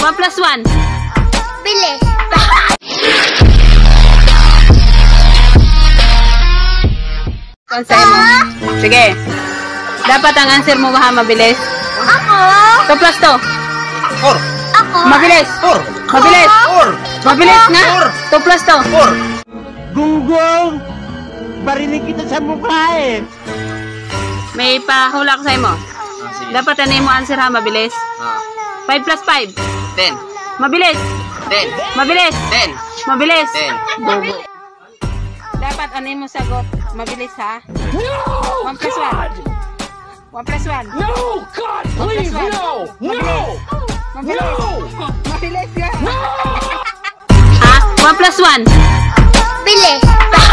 1 plus 1. Bilis. Answer mo. Sige. Dapat ang answer mo mabilis. Ako. 2 plus 2. 4. Ako. Mabilis. 4. Mabilis. 4. Mabilis nga. 2 plus 2. 4. Gunggong! Barinig kita sa mukha eh! May pahula ko sa'yo mo. Sige. Dapat ano mo answer ha, mabilis. 5 plus 5. 10. Mabilis. 10. Mabilis. 10. Mabilis. 10. Bobo. Dapat ano mo sagot, mabilis ha. 1 plus 1. 1 plus 1. No! God, please, no! No! Mabilis. Mabilis ka. Ha? 1 plus 1. Bilis.